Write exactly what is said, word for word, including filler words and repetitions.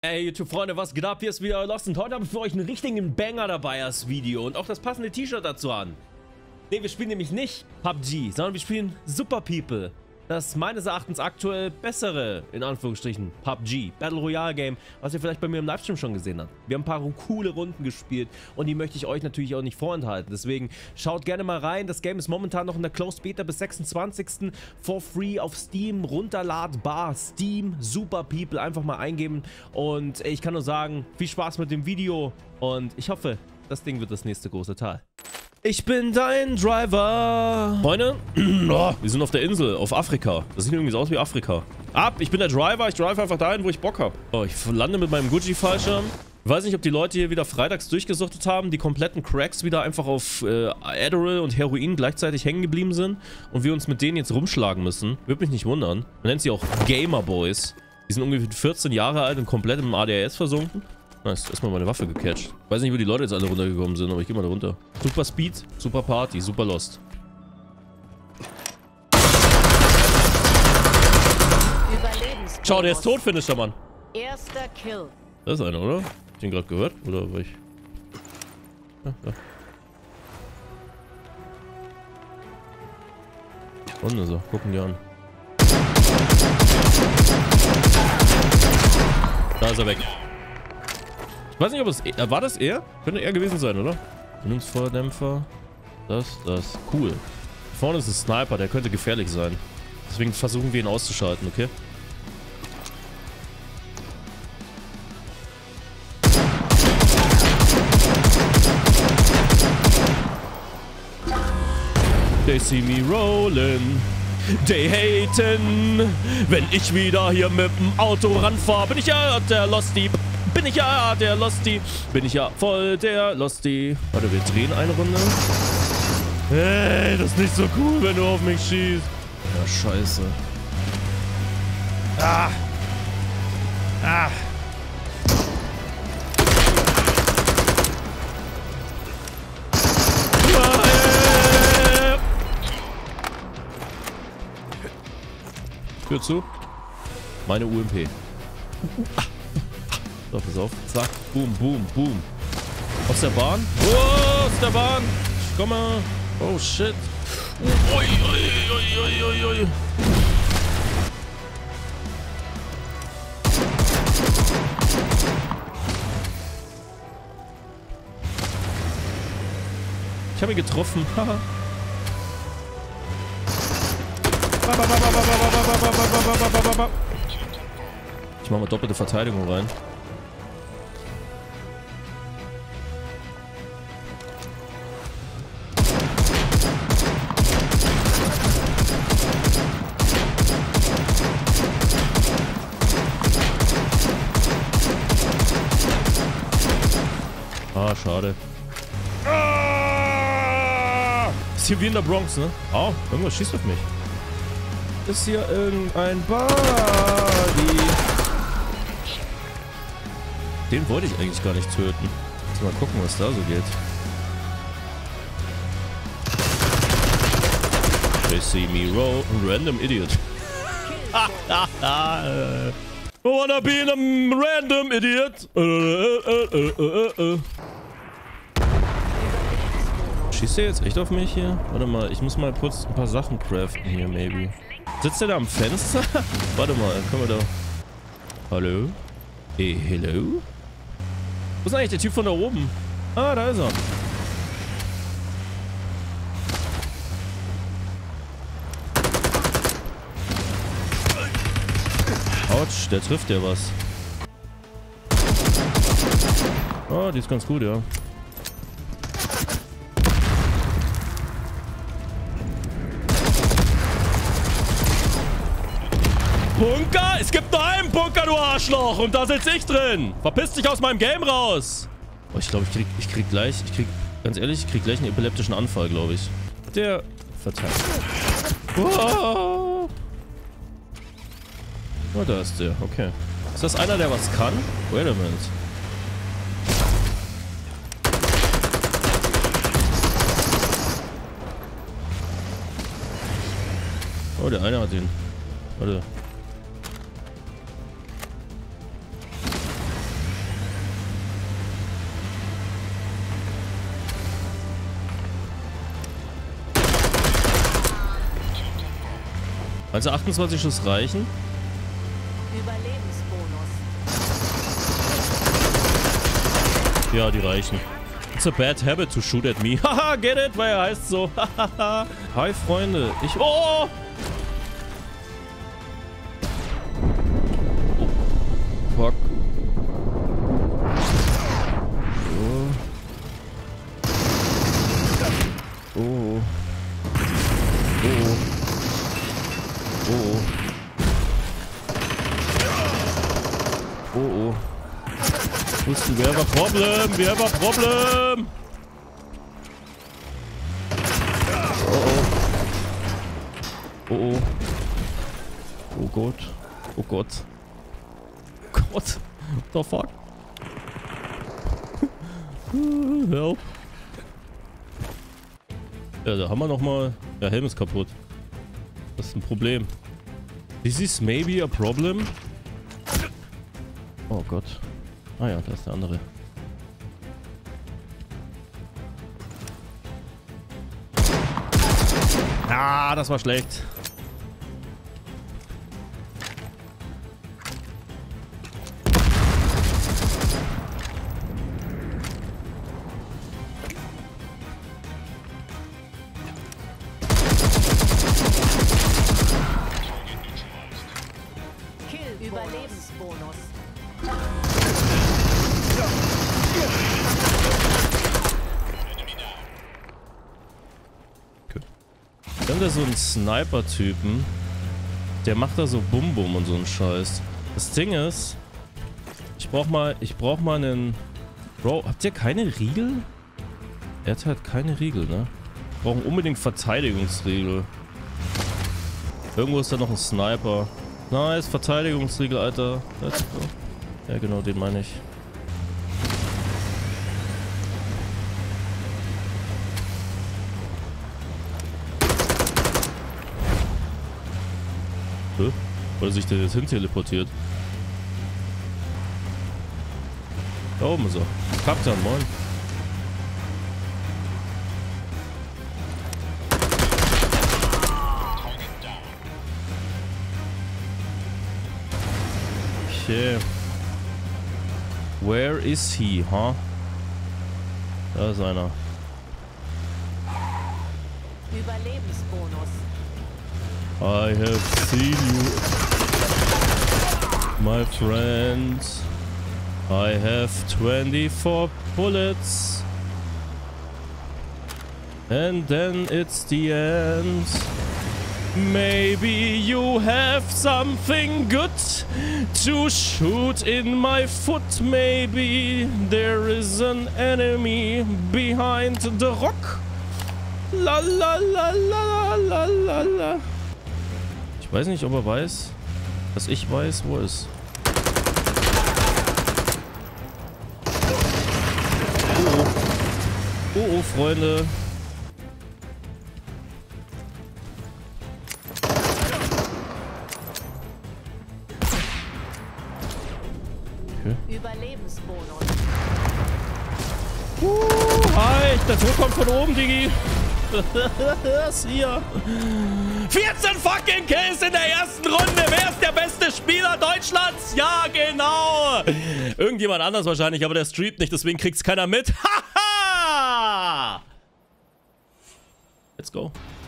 Hey YouTube-Freunde, was geht ab? Hier ist wieder Lost und heute habe ich für euch einen richtigen Banger dabei als Video und auch das passende T-Shirt dazu an. Ne, wir spielen nämlich nicht P U B G, sondern wir spielen Super People. Das meines Erachtens aktuell bessere, in Anführungsstrichen, P U B G, Battle Royale Game, was ihr vielleicht bei mir im Livestream schon gesehen habt. Wir haben ein paar coole Runden gespielt und die möchte ich euch natürlich auch nicht vorenthalten. Deswegen schaut gerne mal rein. Das Game ist momentan noch in der Closed Beta bis sechsundzwanzigsten for free auf Steam, runterladbar. Steam, Super People, einfach mal eingeben. Und ich kann nur sagen, viel Spaß mit dem Video und ich hoffe, das Ding wird das nächste große Teil. Ich bin dein Driver. Freunde, oh, wir sind auf der Insel, auf Afrika. Das sieht irgendwie so aus wie Afrika. Ab, ich bin der Driver, ich drive einfach dahin, wo ich Bock habe. Oh, ich lande mit meinem Gucci-Fallschirm. Ich weiß nicht, ob die Leute hier wieder freitags durchgesuchtet haben, die kompletten Cracks wieder einfach auf äh, Adderall und Heroin gleichzeitig hängen geblieben sind und wir uns mit denen jetzt rumschlagen müssen. Würde mich nicht wundern. Man nennt sie auch Gamer Boys. Die sind ungefähr vierzehn Jahre alt und komplett im A D H S versunken. Nice, erstmal meine Waffe gecatcht. Weiß nicht, wo die Leute jetzt alle runtergekommen sind, aber ich geh mal da runter. Super Speed, super Party, super Lost. Schau, der ist tot, Finisher, Mann. Erster Kill. Das ist einer, oder? Hab ich den gerade gehört? Oder war ich... Ja, da. Und ist er. Gucken die an. Da ist er weg. Ich weiß nicht, ob es... Äh, war das er? Könnte er gewesen sein, oder? Bindungsfeuerdämpfer. Das, das. Cool. Vorne ist ein Sniper, der könnte gefährlich sein. Deswegen versuchen wir ihn auszuschalten, okay? They see me rolling. They haten. Wenn ich wieder hier mit dem Auto ranfahre, bin ich ja der Losty. Bin ich ja der Losty. Bin ich ja voll der Losty. Warte, wir drehen eine Runde. Hey, das ist nicht so cool, wenn du auf mich schießt. Ja, scheiße. Ah. Ah. Tür zu. Meine U M P. So, pass auf. Zack. Boom, boom, boom. Aus der Bahn. Oh, aus der Bahn. Ich komme. Oh, shit. Ui, ui, ui, ui, ui. Ich habe ihn getroffen. Ich mache mal doppelte Verteidigung rein. Ah, schade. Ah! Ist hier wie in der Bronx, ne? Oh, irgendwas schießt auf mich. Ist hier irgendein Body? Den wollte ich eigentlich gar nicht töten. Jetzt mal gucken, was da so geht. They see me roll. Random idiot. I wanna be a random idiot. Schießt der jetzt echt auf mich hier? Warte mal, ich muss mal kurz ein paar Sachen craften hier, maybe. Sitzt der da am Fenster? Warte mal, können wir da... Hallo? Hey, hello? Wo ist eigentlich der Typ von da oben? Ah, da ist er. Autsch, der trifft ja was. Oh, die ist ganz gut, ja. Bunker? Es gibt nur einen Bunker, du Arschloch! Und da sitze ich drin! Verpiss dich aus meinem Game raus! Oh, ich glaube, ich krieg, ich krieg gleich, ich krieg, ganz ehrlich, ich krieg gleich einen epileptischen Anfall, glaube ich. Der verteilt. Oh. Oh, da ist der, okay. Ist das einer, der was kann? Wait a minute. Oh, der eine hat ihn. Warte. Meinst du achtundzwanzig Schuss reichen? Überlebensbonus. Ja, die reichen. It's a bad habit to shoot at me. Haha, get it? Weil er heißt so. Hahaha. Hi, Freunde. Ich... Oh! Oh. Fuck. Oh. Oh. Oh. Oh. Oh. Oh. Listen, we have a problem. We have a problem. Oh oh. Oh oh. Oh Gott. Oh Gott. Gott. What the fuck? Help. Ja, da haben wir nochmal... Ja, Helm ist kaputt. Das ist ein Problem. This is maybe a problem. Oh Gott. Ah ja, da ist der andere. Ah, das war schlecht. Kill. Überlebensbonus. Wir haben da so einen Sniper-Typen. Der macht da so Bum-Bum und so einen Scheiß. Das Ding ist, ich brauch mal, ich brauch mal einen... Bro, habt ihr keine Riegel? Er hat halt keine Riegel, ne? Wir brauchen unbedingt Verteidigungsriegel. Irgendwo ist da noch ein Sniper. Nice, Verteidigungsriegel, Alter. Let's go. Ja, genau, den meine ich. Hä? Oder sich der jetzt hin teleportiert? Da oben ist er. Kaptan, moin. Okay. Where is he, huh? Da ist einer. Überlebensbonus. I have seen you, my friend. I have twenty-four bullets. And then it's the end. Maybe you have something good to shoot in my foot. Maybe there is an enemy behind the rock. La la la la la la la. Ich weiß nicht, ob er weiß, dass ich weiß, wo er ist. Oh oh. Oh oh, Freunde. Okay. Überlebensbonus. Uh, hi, der Tod kommt von oben, Digi. Das hier. vierzehn fucking Kills in der ersten Runde. Wer ist der beste Spieler Deutschlands? Ja, genau. Irgendjemand anders wahrscheinlich, aber der streamt nicht, deswegen kriegt's keiner mit. Haha! Let's go.